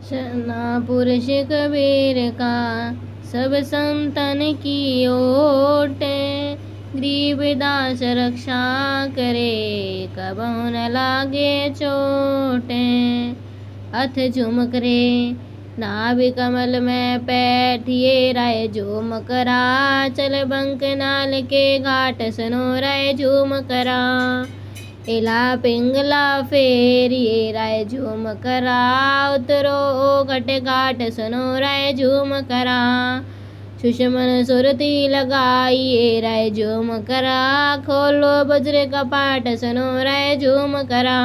सना पुरुष कबीर का सब संतन की ओट, गरीबदास रक्षा करे कबहु न लागे चोट। अथ झुमक रे नाभि कमल में बैठिए राय झूम करा, चल बंक नाल के घाट सुनो राय झूम करा। इला पिंगला फेरिए राय झूम करा, उतरो घट घाट सुनो राय झूम करा। सुषमन सुरती लगाइए राय झूम करा, खोलो बज्र कपाट सुनो राय झूम करा।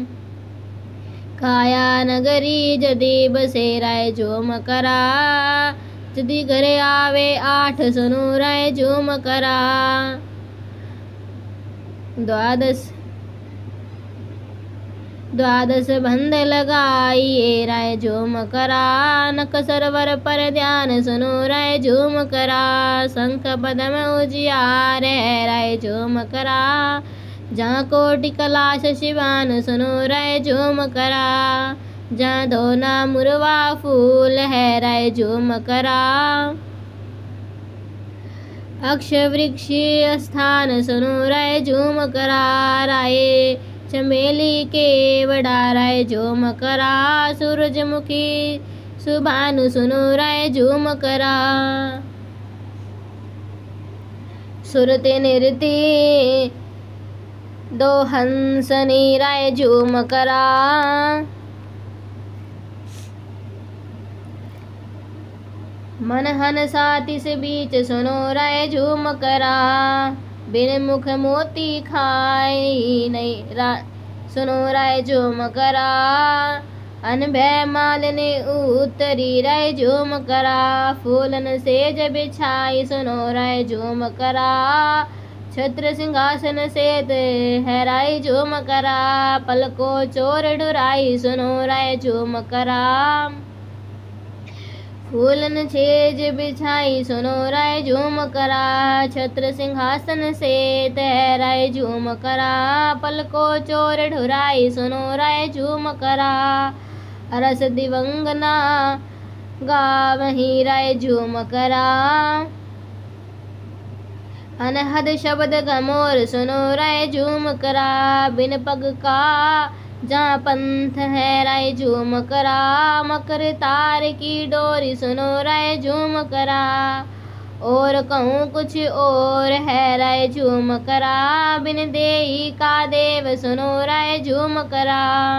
काया नगरी जदी बसे राय झूम करा, जदी घरे आवे आठ सुनो राय झूम करा। द्वादश बंद लगाइए राय झूम करा, नक सरोवर पर ध्यान सुनो राय झूम करा। शंख पदम उजियार है राय झूम करा, जहाँ कोटि कलाश शिवान सुनो राय झूम करा। जहाँ धोना मुरवा फूल है राय झूम करा, अक्ष वृक्ष स्थान सुनो राय झूम करा। राय चमेली के बड़ा राय झूम करा, सूरजमुखी सुभानु सुनो राय झूम करा। सुरते निरति दो हंसनी राय झूम करा, मन हन सातिस बीच सुनो राय झूम करा। बिन मुख मोती खाई नहीं सुनो राय झूम करा, अनभय मालिनी उतरी राय झूम करा। फूलन सेज बिछाई सुनो राय झूम करा, छत्र सिंहासन सेत है राय झूम करा। पलको चोर डुराई सुनो राय झूम करा, फूलन छेज बिछाई सुनो राय झूम करा। छत्र सिंहासन सेत है राय झूम करा, पलको चोर ढुराई सुनो राय झूम करा। अरस दिवंगना गावही राय झूम करा, अनहद शब्द गमोर सुनो राय झूम करा। बिन पग का जहाँ पंथ है राय झूम करा, मकर तार की डोरी सुनो राय झूम करा। और कहूँ कुछ और है राय झूम करा, बिन देही का देव सुनो राय झूम करा।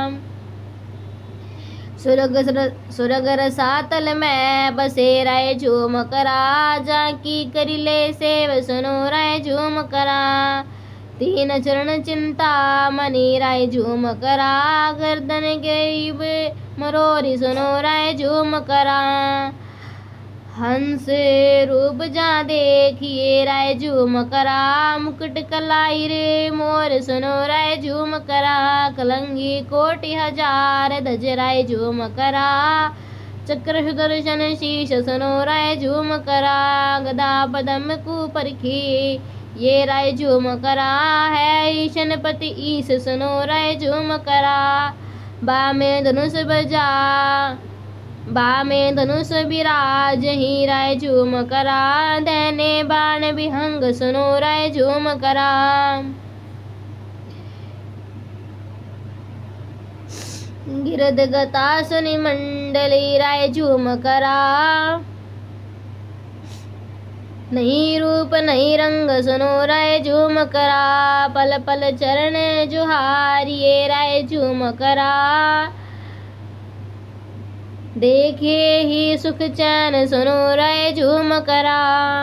सुरग रसातल में बसे राय झूम करा, जहाँ की करिले सेव सुनो राय झूम करा। तीन चरण चिंता मनी राय झूम करा, गर्दन गरीब मरोरी सुनो राय झूम करा। हंस रूप जा देखिए राय झूम करा, मुकुट कलाई रे मोर सुनो राय झूम करा। कलंगी कोटि हजार धज राय झूम करा, चक्र सुदर्शन शीश सुनो राय झूम करा। गदा पदम कुपरखी ये राय झूम करा, है ईशन पति ईश सुनो राय झूम करा। बा में धनुष विराज ही राय झूम करा, दैने बाण विहंग सुनो राय झूम करा। गिरद गता सुनि मंडली राय झूम करा, नहीं रूप नहीं रंग सुनो राय झूम करा। पल पल चरण जुहारिए राय झूम करा, देखे ही सुख चैन सुनो राय झूम करा।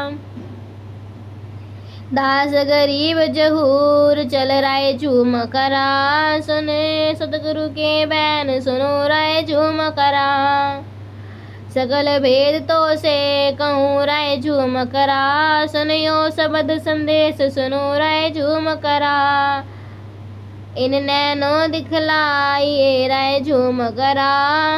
दास गरीब जहूर चल राय झूम करा, सुने सतगुरु के बैन सुनो राय झूम करा। सकल भेद तो से कहूँ राय झूम करा, सुनियो सबद संदेश सुनो राय झूम करा। इन नैनो दिखलाइए राय झूम करा,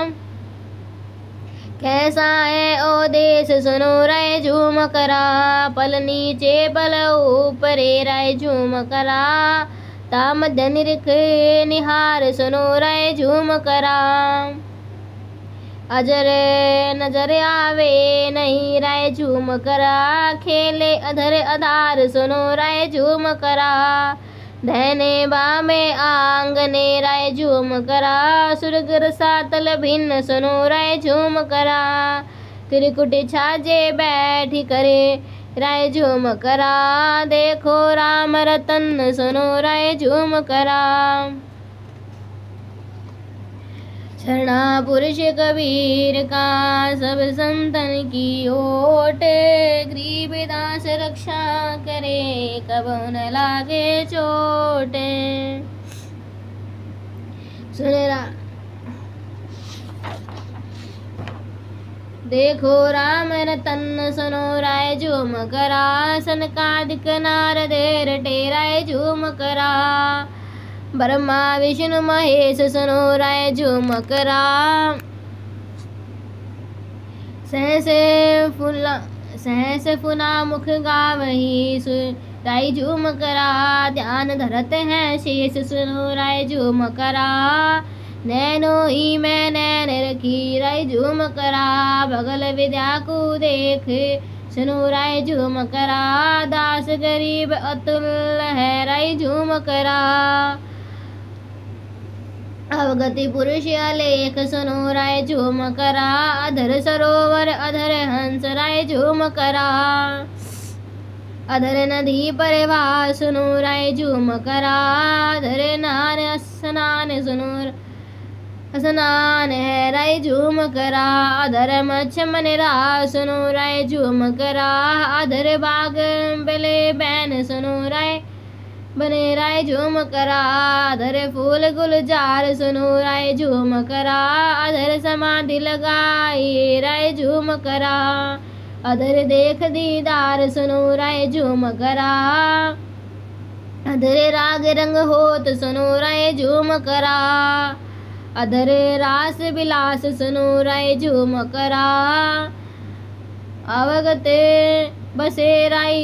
कैसा है ओ देश सुनो राय झूम करा। पल नीचे पल ऊपरे राय झूम करा, तामद निरख निहार सुनो राय झूम करा। अजर नजर आवे नहीं राय झूम करा, खेले अधर अधार सुनो राय झूम करा। धैने बामे आंगने राय झूम करा, सुरगर सातल भिन्न सुनो राय झूम करा। त्रिकुट छाजे बैठी करे राय झूम करा, देखो राम रतन सुनो राय झूम करा। शरणा पुरुष कबीर का सब संतन की ओट, गरीबदास रक्षा करे कबो न लागे चोट। सुन देखो राम रतन सुनो राय झूम करा, सनकादिक नारदेर टेराय झूम करा। ब्रह्मा विष्णु महेश सुनो राय झूम करा, सहस फुना मुख गावही राय झूम करा। ध्यान धरते हैं शेष सुनो राय झूम करा, नैनो ही मैं नैन रखी राय झूम करा। भगल विद्या को देख सुनो राय झूम करा, दास गरीब अतुल है राय झूम करा। अवगति पुरुष अलेख सुनो राय झूम करा, अधर सरोवर अधर हंस राय झूम करा। अधर नदी परिवार सुनो राय झूम करा, अधर नान स्नान सुनो स्नान है राय झूम करा। अधर मच्छ मनरा सुनो राय झूम करा, अधर बाग बेले बैन सुनो राय बने राय झूम करा। अधर फूल गुलजार सुनो राय झूम करा, अधर समाधि लगाई राय झूम करा। अधर देख दीदार सुनो राय झूम करा, अधर राग रंग होत सुनो राय झूम करा। अधर रास विलास सुनो राय झूम करा, अवगत बसे राय।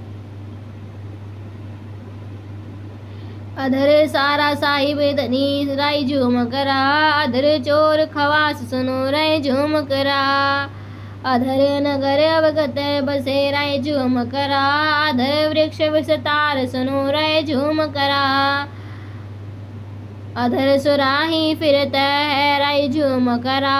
अधर सारा साहिब धनी राय झूम करा, अधर चोर खवास सुनो राय झूम करा। अधर नगर अवगत बसे राय झूम करा, अधर वृक्ष विस्तार सुनो राय झूम करा। अधर सुराही फिरत है राय झूम करा,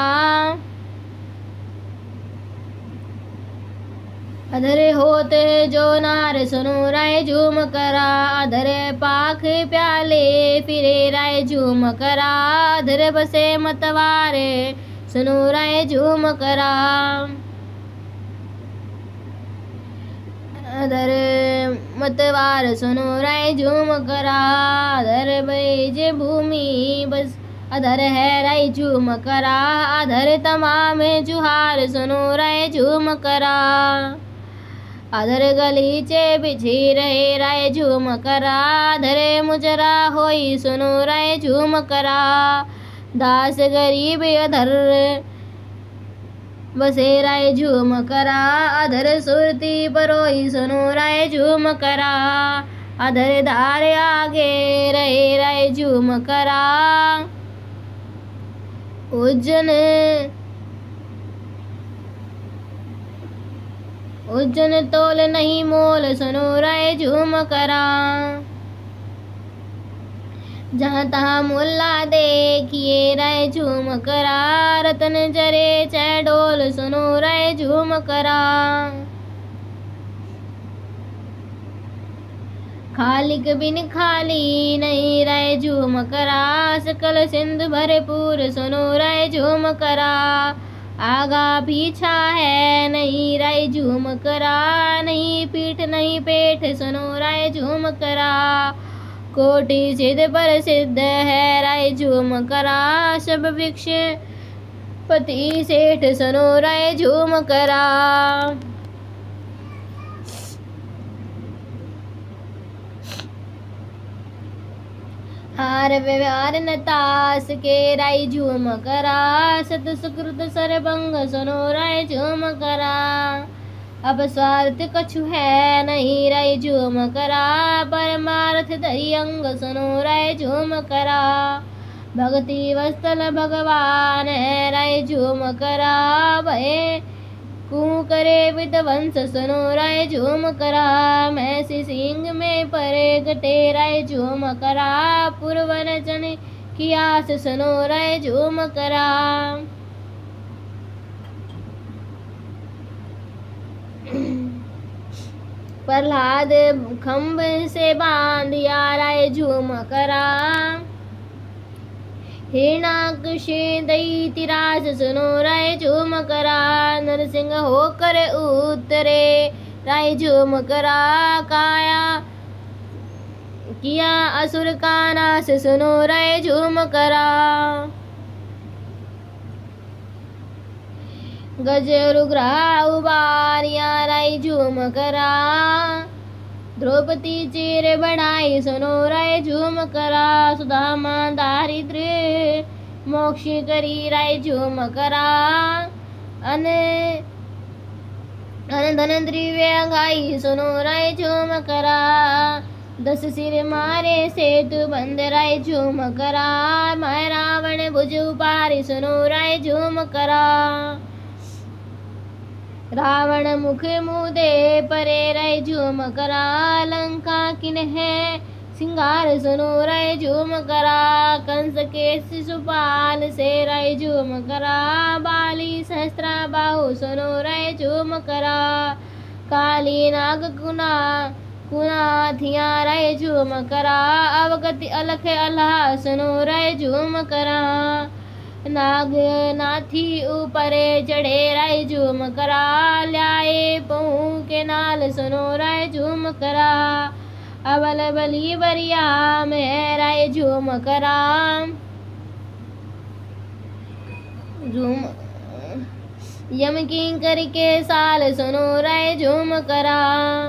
अधर होत जो नार सुनो राय झूम करा। अधर पाख प्याले फिरे राय झूम करा, अधर बसे मतवारे सुनो राय झूम करा। अधर मतवार सुनो राय झूम करा, अधर बैज भूमि बस अधर है राय झूम करा। अधर तमाम जुहार सुनो राय झूम करा, अधर गलीचे बिछी रहे राय झूम करा। अधर मुजरा होई सुनो राय झूम करा, दास गरीब अधर बसे राय झूम करा। अधर सुरती परोई सुनो राय झूम करा, अधर धार आगे रहे राय झूम करा। उज्जन तोल नहीं मोल सुनो राय झूम करा, जहाँ तहाँ मुल्ला देखिए राय झूम करा। रतन जरे चैडोल सुनो राय झूम करा, खालिक बिन खाली नहीं राय झूम करा। सकल सिंधु भरपूर सुनो राय झूम करा, आगा पीछा है नहीं राय झूम करा। नहीं पीठ नहीं पेट सुनो राय झूम करा, कोटि सिद्ध पर सिद्ध है राय झूम करा। सब वृक्ष पति सेठ सुनो राय झूम करा, हार व्यवहार नतास के राय झूम करा। सत सुकृत सरभंग सुनो राय झूम करा, अब स्वार्थ कछु है नहीं राय झूम करा। परमार्थ धरि अंग सुनो राय झूम करा, भक्ति वत्सल भगवान है राय झूम करा। भय कू करे विध्वंस सुनो राय झूम करा। मैं सिंह में परे गटे राय झूम करा। पूर्वन जन की आस सुनो राय झूम करा। प्रहलाद खम्भ से बांधिया राय झूम करा। हिरणाकशि दैत्यराज सुनो राय झूम करा। नरसिंह होकर उतरे राय झूम करा। काया किया असुर का नाश सुनो राय झूम करा। गजरुग्रह उबारिया राय झूम करा। द्रौपदी चीर बढ़ाई सुनो राय झूम करा। सुदामा दारिद्र्य मोक्ष करी राय झूम करा। अन धन द्रव्य गाई सुनो राय झूम करा। 10 सिर मारे सेतु बंद राय झूम करा। मैं रावण भुज उपारी सुनो राय झूम करा। रावण मुख मुदे परे राय झूम करा। लंका किन है सिंगार सुनो राय झूम करा। कंस के शिशुपाल से राय झूम करा। बाली सहस्त्रा बाहु सुनो राय झूम करा। काली नाग कुना थिया राय झूम करा। अवगति अलख अल्लाह सुनो राय झूम करा। नाग नाथी ऊपरे चढ़े राय झूम करा। ल्याए पहू के नाल सुनो राय झूम करा। अबल बली बरिया में राय झूम करा। झूम यम किंकर के साल सुनो राय झूम करा।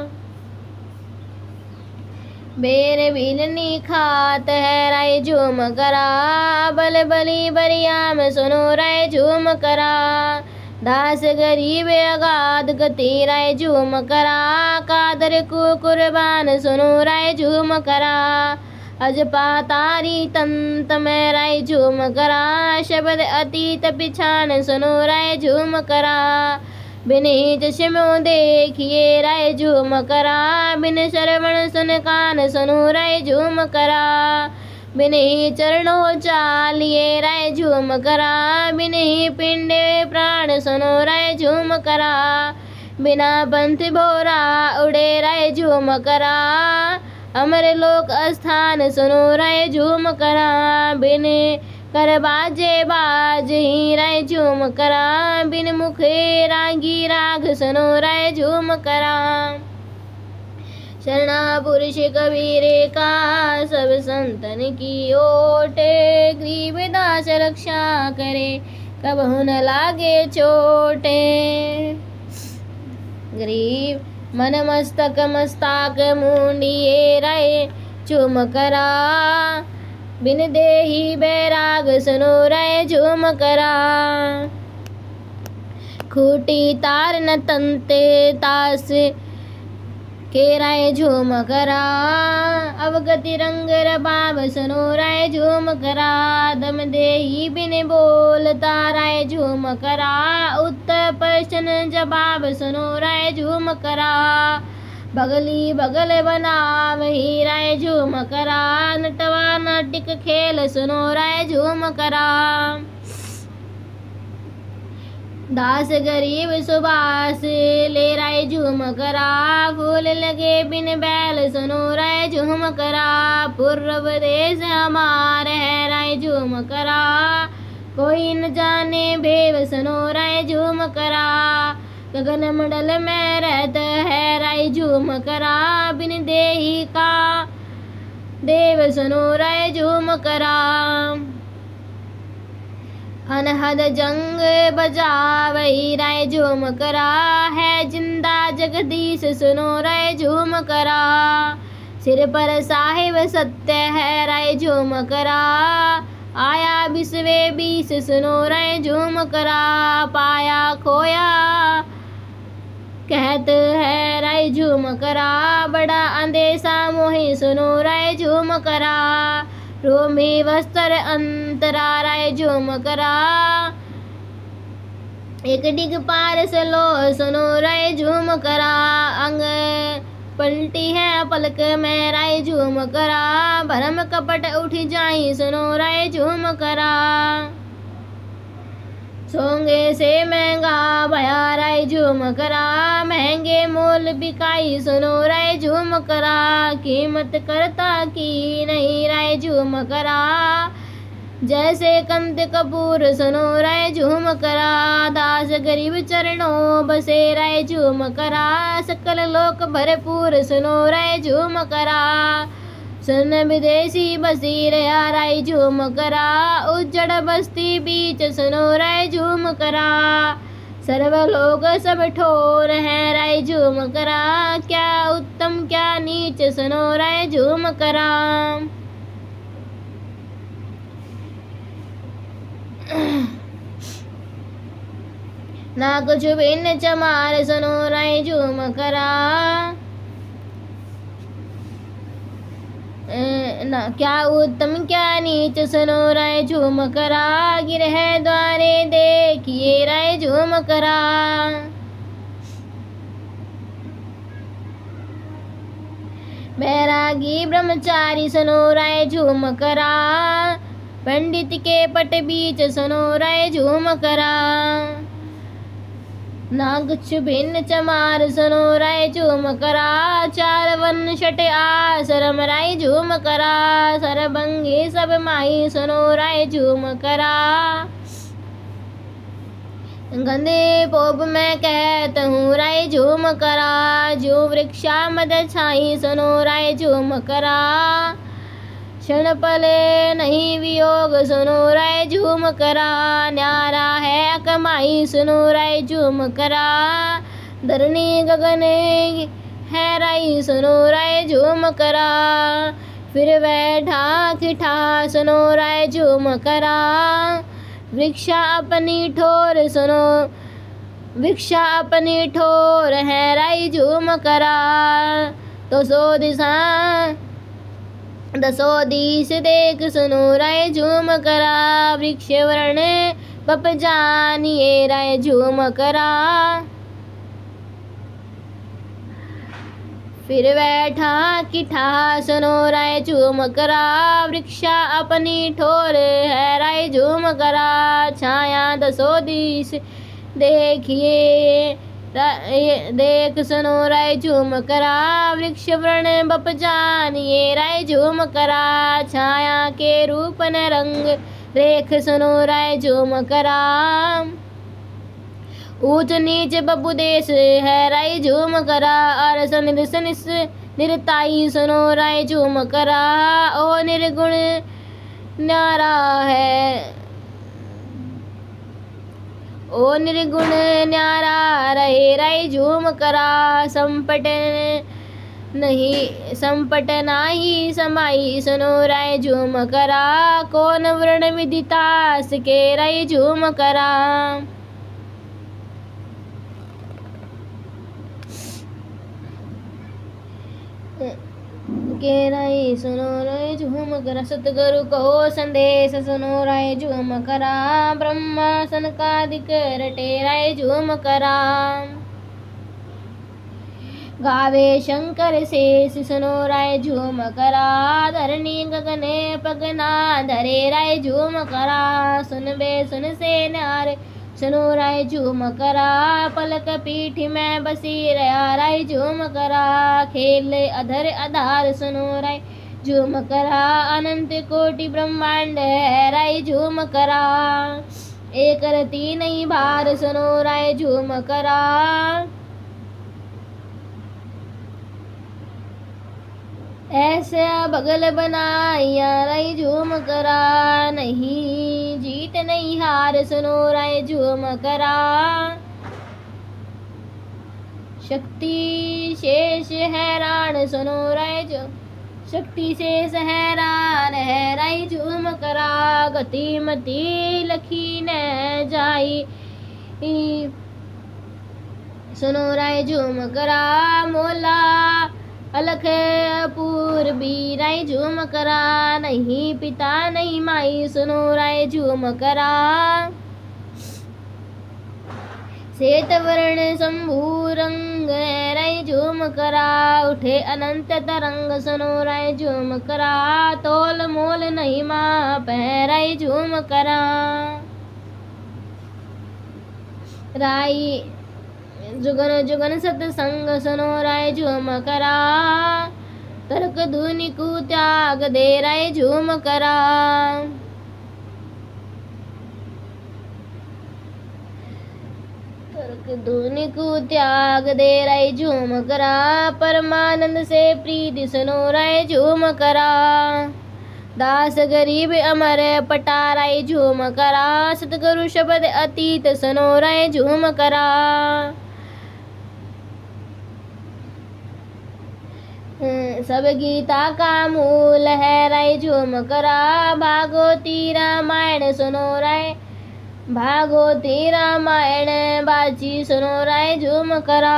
बेर बिलनी खात है राय झूम करा। बल बली बरिया में सुनो राय झूम करा। दास गरीब अगाध गति राय झूम करा। कादर को कुर्बान सुनो राय झूम करा। अजपातारी तंत में राय झूम करा। शब्द अतीत पिछान सुनो राय झूम करा। बिन ही चश्मो देखिए राय झूम करा। बिन श्रवण सुन कान सुनो राय झूम करा। बिन ही चरणों चालिए राय झूम करा। बिन ही पिंडे प्राण सुनो राय झूम करा। बिना पंथ बोरा उड़े राय झूम करा। अमर लोक स्थान सुनो राय झूम करा। बिन कर बाजे बाज ही राय झूम करा। बिन मुखे रागी राग सुनो राय झूम करा। शरणा पुरुष कबीर का सब संतन की ओटे। गरीबदास रक्षा करे कबहु न लागे चोटे। गरीब मन मस्तक मस्ताक मुंडिये राय झूम करा। बिन देही बैराग सुनो राय झूम करा। खूटी तार न तंते तास के राय झूम करा। अवगति रंग रबाब सुनो राय झूम करा। दम देही बिन बोलता राय झूम करा। उत्तर प्रश्न जवाब सुनो राय झूम करा। बगली बगल बना वही राय झूम करा। नटवा नाटिक खेल सुनो राय झूम करा। दास गरीब सुबास ले राय झूम करा। फूल लगे बिन बैल सुनो राय झूम करा। पूर्व देश हमार है राय झूम करा। कोई न जाने भेव सुनो राय झूम करा। गगन मंडल में रहत है राय झूम करा। बिन देही का देव सुनो राय झूम करा। अनहद जंग बजावही राय झूम करा। है जिंदा जगदीश सुनो राय झूम करा। सिर पर साहिब सत्य है राय झूम करा। आया बिस्वे 20 सुनो राय झूम करा। पाया खोया कहत है राय झूम करा। बड़ा अंदेशा मोहि सुनो राय झूम करा। रोमी वस्त्र अंतरा राय झूम करा। एक डिग पार से लो सुनो राय झूम करा। अंग पलटी है पलक में राय झूम करा। भरम कपट उठ जाई सुनो राय झूम करा। सोंगे से महंगा भया राय झूम करा। महंगे मोल बिकाई सुनो राय झूम करा। कीमत करता की नहीं राय झूम करा। जैसे कंद कपूर सुनो राय झूम करा। दास गरीब चरणों बसे राय झूम करा। सकल लोक भरपूर सुनो राय झूम करा। सुन विदेशी बसी रहा राय झूम करा। उज्जड़ बस्ती बीच सुनो राय झूम करा। सर्व लोग सब ठोर है राय झूम करा। क्या उत्तम क्या नीच सुनो राय झूम करा। ना कुछ भिन्न चमार सुनो राय झूम करा। ना क्या उत्तम क्या नीच सुनो राय झूम करा। गिरह द्वारे देखिए राय झूम करा। बैरागी ब्रह्मचारी सुनो राय झूम करा। पंडित के पट बीच सुनो राय झूम करा। ना कुछ भिन्न चमार सुनो राय झूम करा। चार वन छठ आश्रम राय झूम करा। सरभंगी सब माई सुनो राय झूम करा। गंदे पोप मैं कहत हूँ राय झूम करा। जो वृक्षा मद छाई सुनो राय झूम करा। क्षण पल नहीं वियोग सुनो राय झूम करा। न्यारा है कमाई सुनो राय झूम करा। धरनी गगन है राय सुनो राय झूम करा। फिर बैठा खिठा सुनो राय झूम करा। वृक्षा अपनी ठोर सुनो वृक्षा अपनी ठोर है राय झूम करा। तो सो दिशा दसो दिश देख सुनो राय झूम करा। वृक्ष वर्ण बप जानिए राय झूम करा। फिर बैठा किठा सुनो राय झूम करा। वृक्षा अपनी ठोर है राय झूम करा। छाया दसो दिश देखिए देख सुनो राय झूम करा। वृक्ष वर्ण बप जानिए राय झूम करा। छाया के रूप न रंग रेख सुनो राय झूम करा। ऊंच नीच बबु देश है राय झूम करा। अरस निरताई सुनो राय झूम करा। ओ निर्गुण न्यारा है ओ निर्गुण न्यारा रहे राय झूम करा। संपट नाही समाई सुनो राय झूम करा। कौन वर्ण विदितास के राय झूम करा। के राय सुनो राय झूम करा। सतगुरु कहो संदेश सुनो राय झूम करा। ब्रह्मा सनकादिक रटे राय झूम करा। गावे शंकर शेष सुनो राय झूम करा। धरणी गगने पगना धरे राय झूम करा। सुनबे सुन से नार सुनो राय झूम करा। पलक पीठ में बसी रहा राय झूम करा। खेल अधर आधार सुनो राय झूम करा। अनंत कोटि ब्रह्मांड है राय झूम करा। एक रति नहीं भार सुनो राय झूम करा। ऐसा बगल बनाया राय झूम करा। नहीं जीत नहीं हार सुनो राय झूम करा। शक्ति शेष हैरान सुनो राय शक्ति शेष हैरान है राय झूम करा। गति मति लखी न जाई सुनो राय झूम करा। मोला अलख अपूर्वी राय झूम करा, नहीं पिता नहीं माई सुनो राय झूम करा। श्वेत वर्ण शंभु रंग राय झूम करा, उठे अनंत तरंग सुनो राय झूम करा। तोल मोल नहीं माप राय झूम करा, राय जुगन जुगन सत्संग सुनो राय झूम करा। तर्क धुनि को त्याग दे राय झूम करा, तर्क धुनि को त्याग दे राय झूम करा। परमानंद से प्रीति सुनो राय झूम करा, दास गरीब अमर पटाराय झूम करा। सतगुरु शब्द अतीत सुनो राय झूम करा, सब गीता का मूल है राय झूम करा। भागवती रामायण सुनो राय, भागवती रामायण बाजी सुनो राय झूम करा।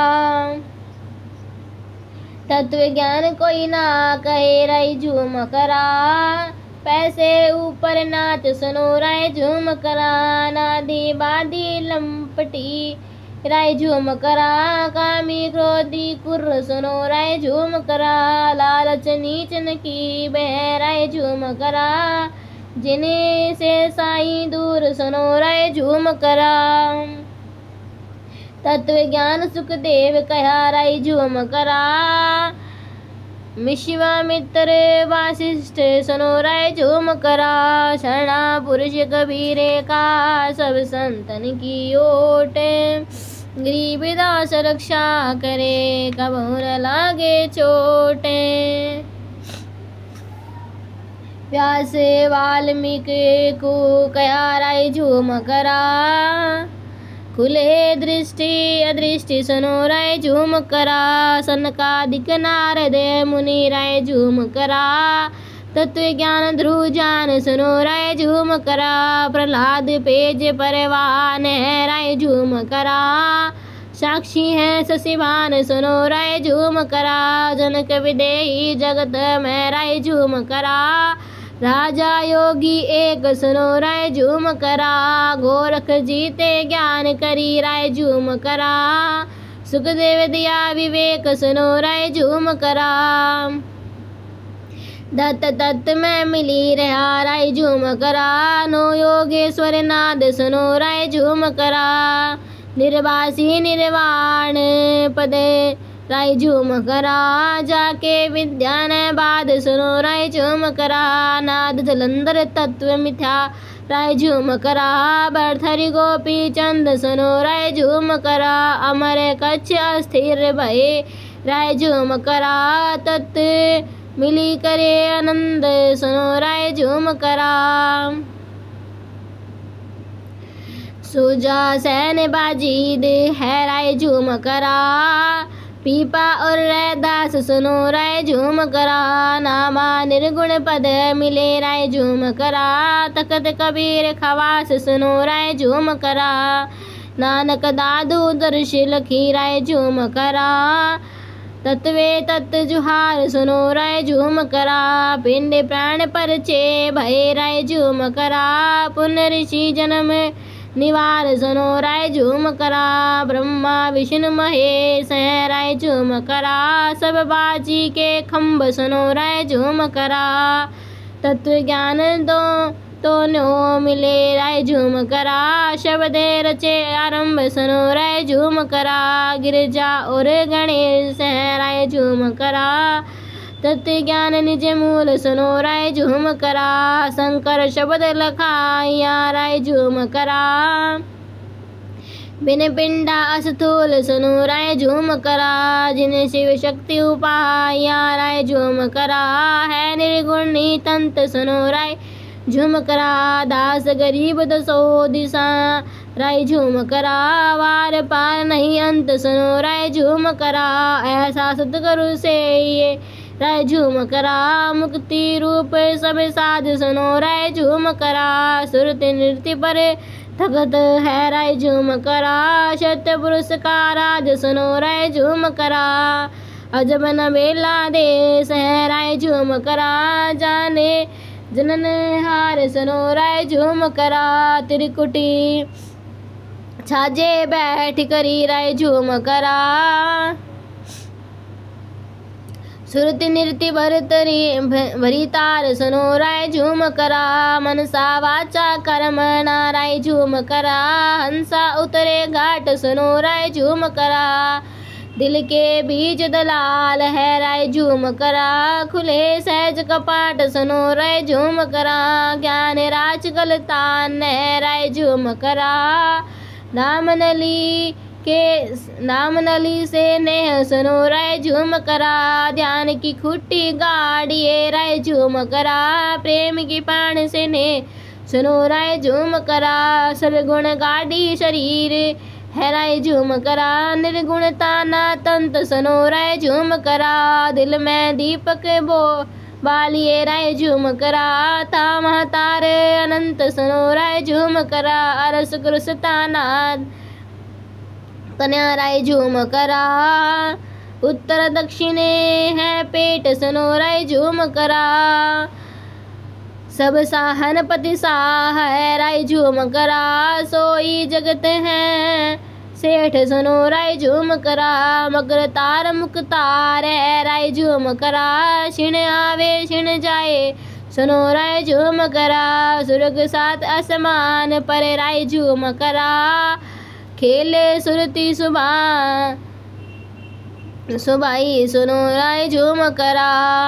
तत्व ज्ञान कोई ना कहे राय झूम करा, पैसे ऊपर नाच सुनो राय झूम करा। नादी बादी लंपटी राय झूम करा, कामी क्रोधी कुर्र सुनो राय झूम करा। लालच नीचन की बह राय झूम करा, जिन्हें से साईं दूर सुनो राय झूम करा। तत्व ज्ञान सुखदेव कहा राय झूम करा, विश्वामित्र वासिष्ठ सुनो राय झूम करा। शरणा पुरुष कबीरे का सब संतन की ओट, गरीबदास रक्षा करे कबहू न लागे चोटे। व्यास वाल्मीकि को कया राय झूम करा, खुले दृष्टि अदृष्टि सुनो राय झूम करा। सनकादिक नारद मुनि राय झूम करा, तत्व ज्ञान ध्रुव जान सुनो राय झूम करा। प्रहलाद पेज परवान है राय झूम करा, साक्षी है शशिवान सुनो राय झूम करा। जनक विदेही जगत में राय झूम करा, राजा योगी एक सुनो राय झूम करा। गोरख जीते ज्ञान करी राय झूम करा, सुखदेव दिया विवेक सुनो राय झूम करा। दत्त तत्त में मिली रहा राय झूम करा, नो योगेश्वर नाद सुनो राय झूम करा। निर्वासी निर्वाण पद राय झूम करा, जाके विद्यान बाद सुनो राय झूम करा। नाद जलंधर तत्व मिथ्या राय झूम करा, भरथरी गोपी चंद सुनो राय झूम करा। अमर कच्छ अस्थिर भय राय झूम करा, तत् मिली करे आनंद सुनो राय झूम करा। सुजा सैन बाजीद है राय झूम करा, पीपा और रैदास सुनो राय झूम करा। नामा निर्गुण पद मिले राय झूम करा, तखत कबीर खवास सुनो राय झूम करा। नानक दादू दर्श लखी राय झूम करा, तत्वे तत्व जुहार सुनो राय झूम करा। पिंड प्राण परचे भय राय झूम करा, पुनर्षि जन्म निवार सुनो राय झूम करा। ब्रह्मा विष्णु महेश है राय झूम करा, सब बाजी के खम्भ सुनो राय झूम करा। तत्व ज्ञान दो तो नो मिले राय झूम करा, शब्द रचे आरंभ सुनो राय झूम करा। गिरजा और गणेश है राय झूम करा, तत्व ज्ञान निज मूल सुनो राय झूम करा। शंकर शब्द लखाया राय झूम करा, बिन पिंडा अस्थूल सुनो राय झूम करा। जिन शिव शक्ति उपाया राय झूम करा, है निर्गुण तंत सुनो राय झूम करा। दास गरीब दसो दिशा राय झूम करा, वार पार नहीं अंत सुनो राय झूम करा। ऐसा सतगुरु से ये राय झूम करा, मुक्ति रूप सब साध सुनो राय झूम करा। सुरत नृत्य पर थकत है राय झूम करा, सत्य पुरुष का राज सुनो राय झूम करा। अजब न बेला देश है राय झूम करा, जाने जनन हार सुनो राय झूम करा। त्रिकुटी छाजे बैठ करी राय झूम करा, सुरति नृत्य भरी तार सुनो राय झूम करा। मनसा वाचा कर्म राय झूम करा, हंसा उतरे घाट सुनो राय झूम करा। दिल के बीच दलाल है राय झूम करा, खुले सहज कपाट सुनो राय झूम करा। ज्ञान राज गलतान है राय झूम करा, नाम नली से नेह सुनो राय झूम करा। ध्यान की खुट्टी गाड़िए राय झूम करा, प्रेम की पान से नेह सुनो राय झूम करा। सर्वगुण गाड़ी शरीर है राय झूम करा, निर्गुण ताना तंत सुनो राय झूम करा। दिल में दीपक बालिए राय झूम करा, था तार अनंत सुनो राय झूम करा। अरस गुरस ताना कन्या राय झूम करा, उत्तर दक्षिणे है पेट सुनो राय झूम करा। सब साहन पति साह है राय झूम करा, सोई जगत है सेठ सुनो राय झूम करा। मकर तार मुख तार है राय झूम करा, क्षीण आवे क्षीण जाए सुनो राय झूम करा। सुर्ग सात आसमान पर राय झूम करा, खेले सुरती सुबाई सुनो राय झूम करा।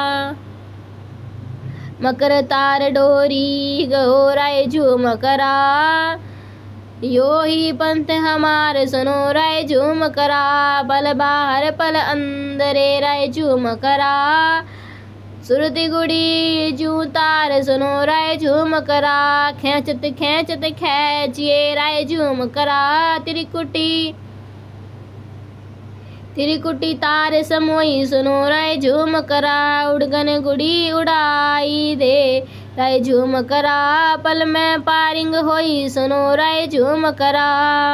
मकर तार डोरी गो राय झूम करा, यो ही पंथ हमार सुनो राय झूम करा। पल बाहर पल अंदरे राय झूम करा, सुरती गुड़ी जू तार सुनो राय झूम करा। खेचत खेचत खेचिए राय झूम करा, त्रिकुटी तार समोई सुनो राय झूम करा। उड़गन गुड़ी उड़ाई दे राय झूम करा, पल में पारिंग होई सुनो राय झूम करा।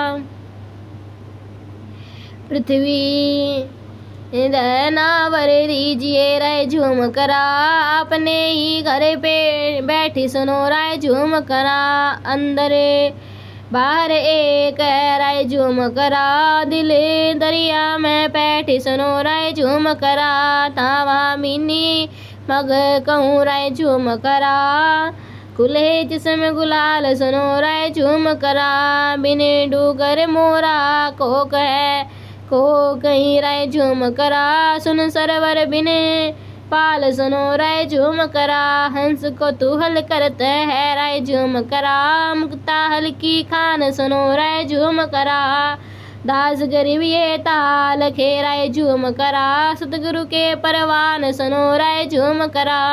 पृथ्वी नावर दीजिए राय झूम करा, अपने ही घर पे बैठी सुनो राय झूम करा। अंदर बाहर एक है राय झूम करा, दिल दरिया में बैठी सुनो राय झूम करा। तावा मीनी मग कहूँ राय झूम करा, खुले जिसम गुलाल सुनो राय झूम करा। बिन डूगर मोरा को कहे को कहीं राय झूम करा, सुन सरवर बिन पाल सुनो राय झूम करा। हंस को तू हल करते है राय झूम करा, मुक्ता हल की खान सुनो राय झूम करा। दास गरीब ये ताल खे राय झूम करा, सतगुरु के परवान सुनो राय झूम करा।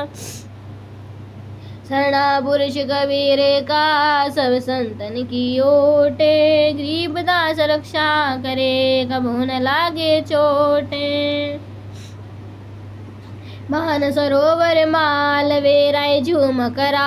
शरणा पुरुष कबीर का सब संतन की ओटे, गरीब दास रक्षा करे कबू न लागे चोटे। मान सरोवर मालवे राय झूम करा,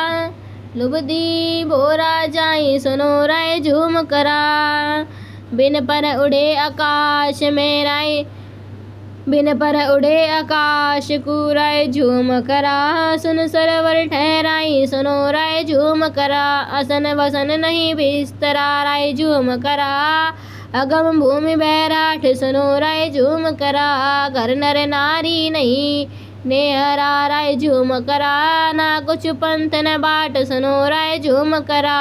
लुबदी बोरा जाई सुनो राय झूम करा। बिन पर उड़े आकाश में राय बिन पर उड़े आकाश को राय झूम करा, सुन सरवर ठहराई सुनो राय झूम करा। असन वसन नहीं बिस्तरा राय झूम करा, अगम भूमि बैराठ सुनो राय झूम करा। घर नर नारी नहीं नेहरा राय झूम करा, ना कुछ पंथ न बाट सुनो राय झूम करा।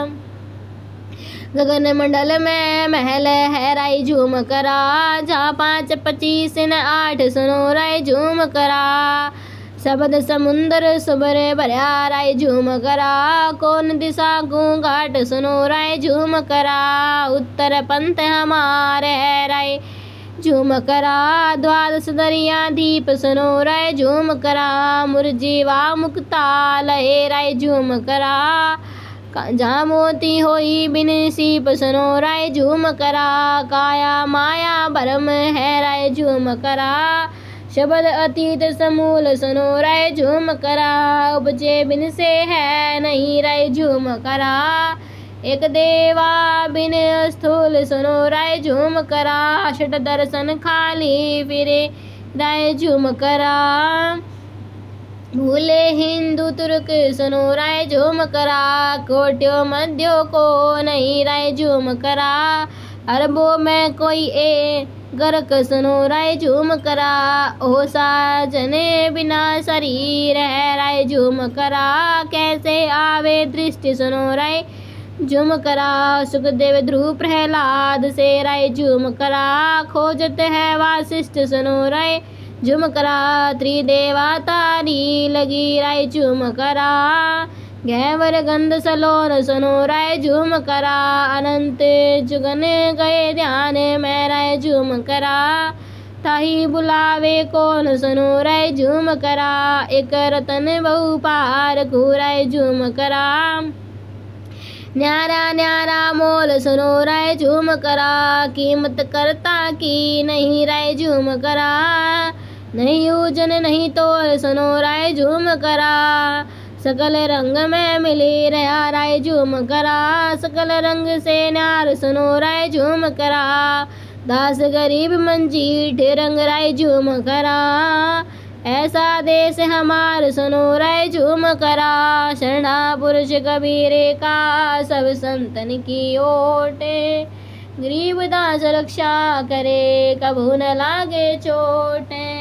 गगन मंडल में महल है राय झूम करा, जहाँ 5 25 न 8 सुनो राय झूम करा। शब्द समुंदर सुबरे भरा राय झूम करा, कौन दिशा को घाट सुनो राय झूम करा। उत्तर पंथ हमारे है राय झूम करा, द्वादश दरिया दीप सुनो राय झूम करा। मुरजीवा मुक्ताल है राय झूम करा, जहाँ मोती होई बिन सीप सुनो राय झूम करा। काया माया भरम है राय झूम करा, शब्द अतीत समूल सुनो राय झूम करा। उपजे बिन से है नहीं राय झूम करा, एक देवा बिन स्थूल बोल सुनो राय झूम करा, षट दर्शन खाली फिरे राय झूम करा। भूले हिंदू तुर्क सुनो राय झूम करा, कोटियों मध्यों को नहीं राय झूम करा। अरबों में कोई ए गर्क सुनो राय झूम करा, ओ साजने बिना शरीर है राय झूम करा। कैसे आवे दृष्टि सुनो राय झूम करा, सुखदेव ध्रुव प्रहलाद से राय झूम करा। खोजत है वासिष्ठ सुनो राय झूम करा, त्रिदेवा तारी लगी राय झूम करा। गैवर गंध सलोन सुनो राय झूम करा, अनंत जुगन गए ध्यान में राय झूम करा। ताही बुलावे कौन सुनो राय झूम करा, एक रतन बहु पार राय झूम करा। न्यारा न्यारा मोल सुनो राय झूम करा, कीमत करता की नहीं राय झूम करा। नहीं ऊजन नहीं तोल सुनो राय झूम करा, सकल रंग में मिली रहा राय झूम करा। सकल रंग से न्यार सुनो राय झूम करा, दास गरीब मंजीठ रंग राय झूम करा। ऐसा देश हमार सुनो राय झूम करा, शरणा पुरुष कबीर का सब संतन की ओटे। गरीब दास रक्षा करे कभू न लागे चोटें।